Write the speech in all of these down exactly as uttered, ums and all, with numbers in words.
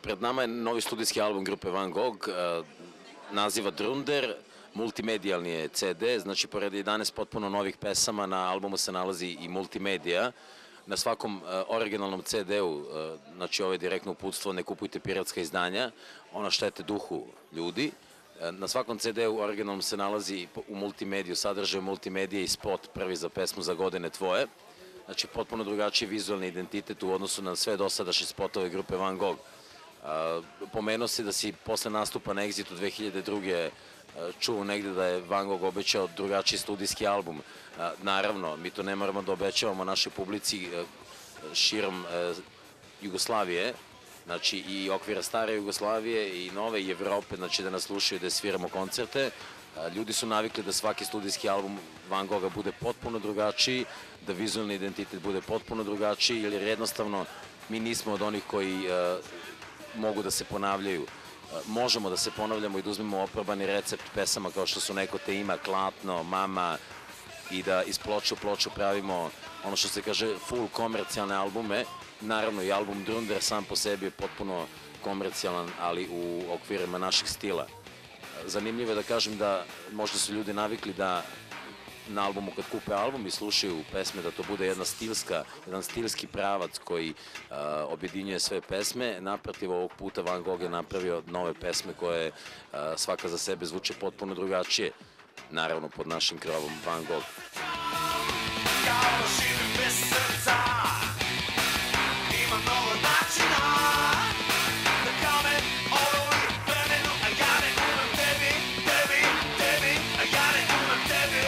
Pred nama je novi studijski album grupe Van Gogh, naziva Drunder, multimedijalni je ce de, znači pored jedanaest potpuno novih pesama na albumu se nalazi i multimedija. Na svakom originalnom ce de-u, znači ovo je direktno uputstvo, ne kupujte piratska izdanja, ona štete duhu ljudi. Na svakom ce de-u originalnom se nalazi u multimediju, sadržaj multimedije i spot prvi za pesmu Za godine tvoje. Znači potpuno drugačiji vizualni identitet u odnosu na sve dosadašnje spotove grupe Van Gogh. Pomenuo si da si posle nastupa na Exitu dve hiljade druge čuo negde da je Van Gogh obećao drugačiji studijski album. Naravno, mi to ne moramo da obećavamo našoj publici širom Jugoslavije, znači i okvira stare Jugoslavije i nove i Evrope, znači da nas slušaju i da sviramo koncerte. Ljudi su navikli da svaki studijski album Van Gogha bude potpuno drugačiji, da vizualni identitet bude potpuno drugačiji, jer jednostavno mi nismo od onih koji mogu da se ponavljaju. Možemo da se ponavljamo i da uzmemo oprobani recept pesama kao što su Neko te ima, Klatno, Mama i da iz ploče u ploču pravimo ono što se kaže full komercijalne albume. Naravno i album Drunder sam po sebi je potpuno komercijalan, ali u okvirima našeg stila. Zanimljivo je da kažem da možda su ljudi navikli da na albumu kad kupe album i slušaju pesme da to bude jedna stilska, jedan stilski pravac koji objedinjuje sve pesme. Naprotiv, ovog puta Van Gogh je napravio nove pesme koje svaka za sebe zvuče potpuno drugačije. Naravno pod našim krovom Van Gogh. Kao živim bez srca, ima mnogo načina da kao me olovi vremenu, a ja ne umem tebi, tebi, tebi, a ja ne umem tebi.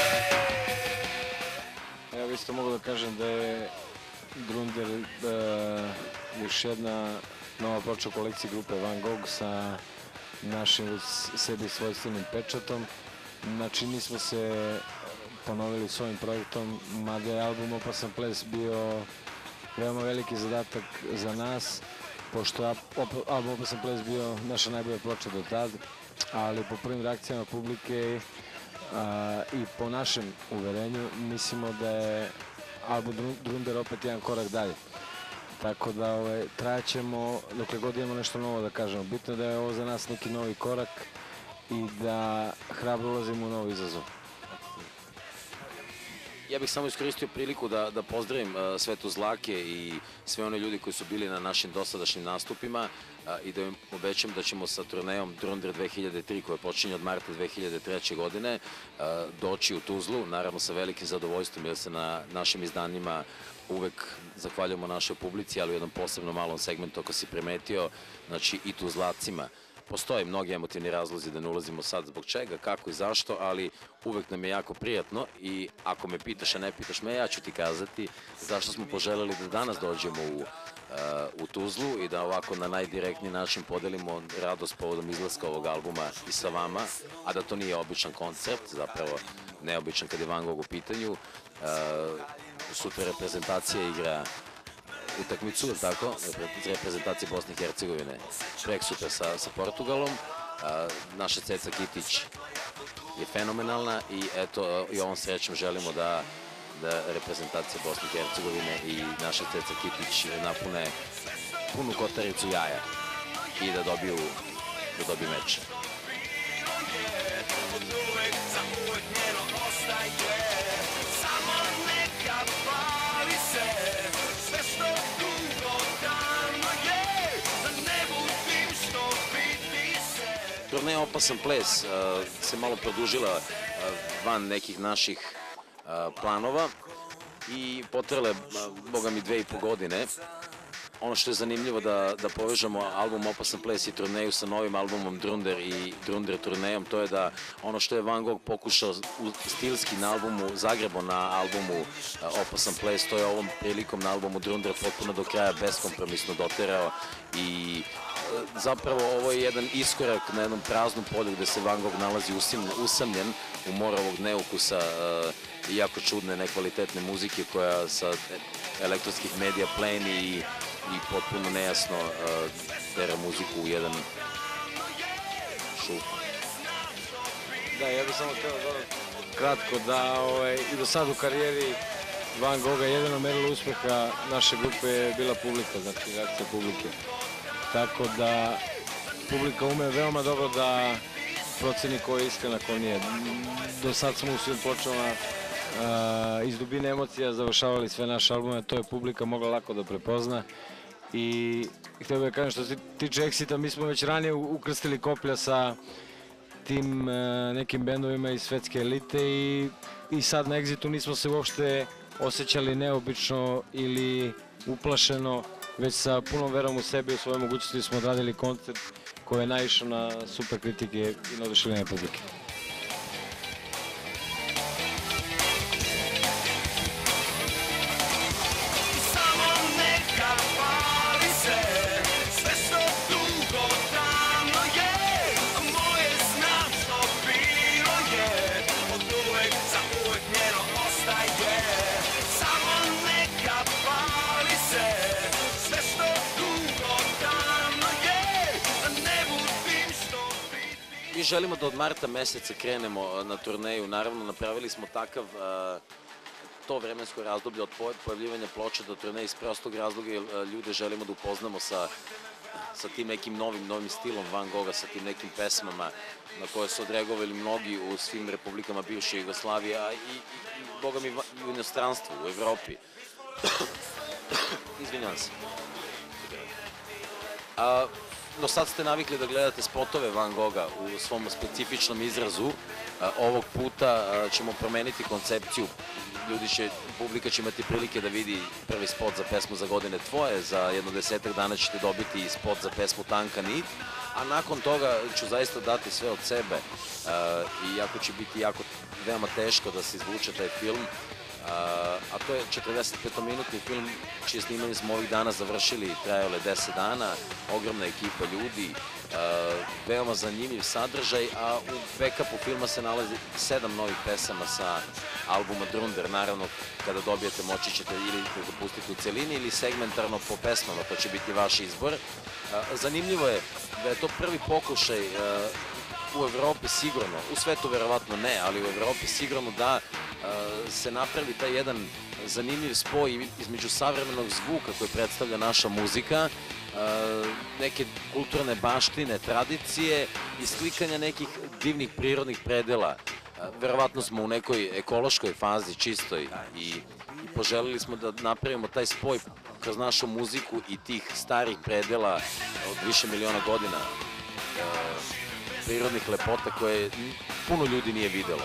Ja isto mogu da kažem da je Drunder još jedna nova ploča u kolekciji grupe Van Gogh sa našim sebi svojstvenim pečatom. Znači nismo se ponovili s ovim projektom, mada je album Opasan ples bio veoma veliki zadatak za nas, pošto je album Opasan ples bio naša najbolja ploča do tad, ali po prvim reakcijama publike i po našem uverenju mislimo da je album Drunder opet jedan korak dalje. Tako da trajaćemo dokle god imamo nešto novo da kažemo. Bitno je da je ovo za nas neki novi korak i da hrabro ulazimo u novi izazov. Ja bih samo iskoristio priliku da pozdravim sve Tuzlake i sve one ljudi koji su bili na našim dosadašnjim nastupima i da im obećam da ćemo sa turnejom Drunder dve hiljade tri koja počinje od marta dve hiljade treće. godine doći u Tuzlu, naravno sa velikim zadovoljstvom jer se na našim izdanjima uvek zahvaljujemo našoj publici, ali u jednom posebno malom segmentu ako si primetio, znači i Tuzlacima. Postoje mnogi emotivni razlozi da ne ulazimo sad zbog čega, kako i zašto, ali uvek nam je jako prijatno i ako me pitaš, a ne pitaš me, ja ću ti kazati zašto smo poželjeli da danas dođemo u Tuzlu i da ovako na najdirektniji način podelimo radost povodom izlaska ovog albuma i sa vama, a da to nije običan koncert, zapravo neobičan kad je Van Gogh u pitanju. Sutra reprezentacija igra utakmicu, tako, reprezentacije Bosne i Hercegovine, prek sutra sa Portugalom. Naša Ceca Kitić je fenomenalna i eto, i ovom srećom želimo da reprezentacija Bosne i Hercegovine i naša Ceca Kitić napune punu kotaricu jaja i da dobiju meč. Turneja Opasan ples se malo produžila van nekih naših planova i potrele, boga mi, dve i po godine. Ono što je zanimljivo da povežemo album Opasan ples i turneju sa novim albumom Drunder i Drunder turnejom, to je da ono što je Van Gogh pokušao stilski na albumu Zagrebo na albumu Opasan ples, to je ovom prilikom na albumu Drunder potpuno do kraja beskompromisno doterao i zapravo ovo je jedan iskorak na jednom praznom polju gde se Van Gogh nalazi usamljen u more ovog neukusa i jako čudne, nekvalitetne muzike koja sa elektronskih medija pleni i potpuno nejasno tera muziku u jedan šuf. Da, ja bih samo htio dodati kratko da i do sad u karijeri Van Gogha jedino merilo uspeha naše grupe je bila publika, znači reakcija publike. tako da publika ume veoma dobro da proceni ko je iskren, a ko nije. Do sad smo u svim pločama iz dubine emocija završavali sve naše albume, to je publika mogla lako da prepozna. I htio bih da kažem, što se tiče Exita, mi smo već ranije ukrstili koplja sa tim nekim bendovima iz svetske elite i sad na Exitu nismo se uopšte osjećali neobično ili uplašeno, već sa punom verom u sebi i u svoje mogućnosti smo odradili koncert koji je naišao na super kritike i na oduševljenje publike. Mi želimo da od marta meseca krenemo na turneju. Naravno, napravili smo takav to vremensko razdoblje od pojavljivanja ploča do turneje iz prostog razloga, jer ljude želimo da upoznamo sa tim nekim novim, novim stilom Van Gogha, sa tim nekim pesmama na koje su odreagovali mnogi u svim republikama bivše Jugoslavije, a i, boga mi, u inostranstvu, u Evropi. Izvinjavam se. No sad ste navikli da gledate spotove Van Gogha u svom specifičnom izrazu. Ovog puta ćemo promeniti koncepciju. Ljudi će, publika će imati prilike da vidi prvi spot za pesmu Za godine tvoje. Za jedno desetak dana ćete dobiti i spot za pesmu Tanka nit. A nakon toga ću zaista dati sve od sebe. I jako će biti jako veoma teško da se izvuče taj film. A to je četrdesetpetominutni film čije snimanje smo ovih dana završili, trajalo je deset dana, ogromna ekipa ljudi, veoma zanimljiv sadržaj, a u backupu filma se nalazi sedam novih pesama sa albuma Drunder. Naravno, kada dobijete moći ćete ili da pustite u celini ili segmentarno po pesmama, to će biti vaš izbor. Zanimljivo je da je to prvi pokušaj u Evropi sigurno, u svetu verovatno ne, ali u Evropi sigurno da se napravi taj jedan zanimljiv spoj između savremenog zvuka koji predstavlja naša muzika, neke kulturne baštine, tradicije i slikanja nekih divnih prirodnih predela. Verovatno smo u nekoj ekološkoj fazi, čistoj, i poželili smo da napravimo taj spoj kroz našu muziku i tih starih predela od više miliona godina, prirodnih lepota koje puno ljudi nije videlo.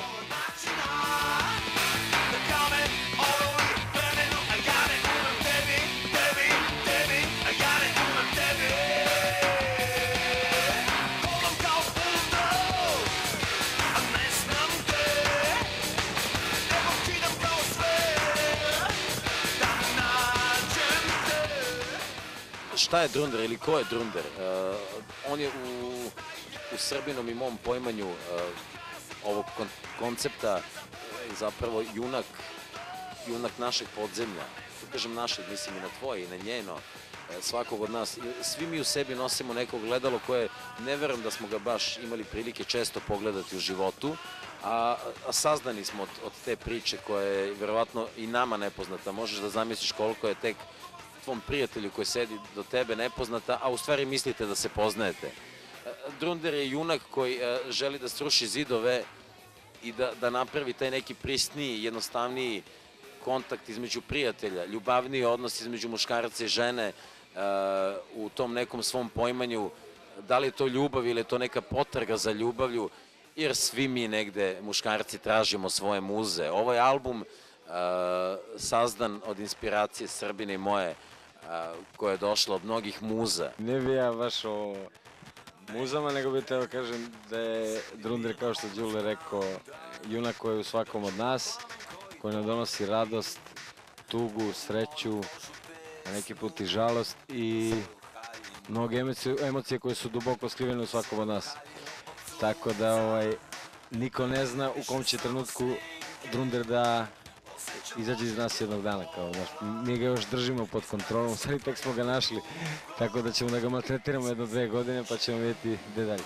Šta je Drunder ili ko je Drunder? On je u Srbinom i mom poimanju ovog koncepta zapravo junak, junak našeg podzemlja. Tu kažem našeg, mislim i na tvoje i na njeno, svakog od nas. Svi mi u sebi nosimo neko gledalo koje ne verujem da smo ga baš imali prilike često pogledati u životu, a saznani smo od te priče koja je verovatno i nama nepoznata. Možeš da zamisliš koliko je tek tvom prijatelju koji sedi do tebe nepoznata, a u stvari mislite da se poznajete. Drunder je junak koji želi da sruši zidove i da napravi taj neki prisniji, jednostavniji kontakt između prijatelja, ljubavniji odnos između muškarca i žene u tom nekom svom poimanju. Da li je to ljubav ili je to neka potraga za ljubavlju, jer svi mi negde muškarci tražimo svoje muze. Ovaj album sazdan od inspiracije Srbine i moje, koja je došla od mnogih muza. Ne bi ja baš o muzama, nego bih teo kažem da je Drunder, kao što Đule rekao, junak koji je u svakom od nas, koji nam donosi radost, tugu, sreću, a neki put i žalost i mnoge emocije koje su duboko skrivene u svakom od nas. Tako da niko ne zna u kom će trenutku Drunder da izađe iz nas jednog dana. Mi ga još držimo pod kontrolom, sad i tek smo ga našli, tako da ćemo da ga maltretiramo jedno dve godine pa ćemo vidjeti gde dalje.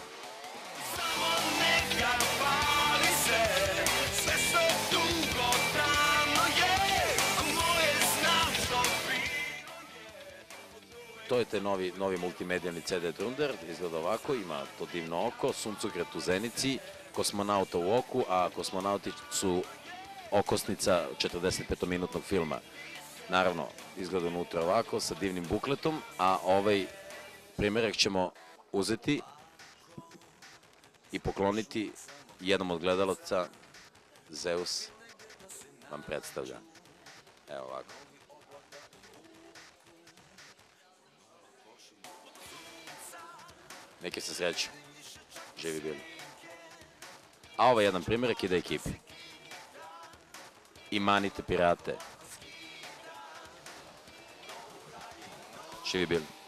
to je taj novi, novi multimedijalni ce de Drunder, izgleda ovako, ima to divno oko, suncokret u zenici, kosmonauta u oku, a kosmonauti su okosnica četrdeset petominutnog filma. Naravno, izgleda unutra ovako, sa divnim bukletom, a ovaj primjerak ćemo uzeti i pokloniti jednom od gledalaca. Zeus vam predstavlja. Evo ovako. Neke se sreće. Živi bili. A ovo je jedan primjerak ide ekipi. I manite pirate. Živi bili.